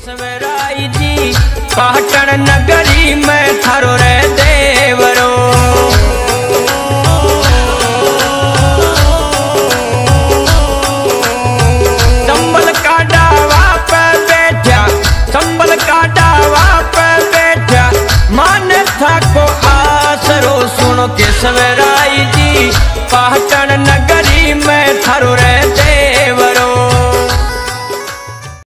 केसवराई जी पाटण नगरी में थारो रे देवरो। संबल का डावा पे बैठा, संबल का डावा पे बैठा, मान था को आसरो। सुनो केसवराई जी पाटण नगरी में थारो रे देवरो।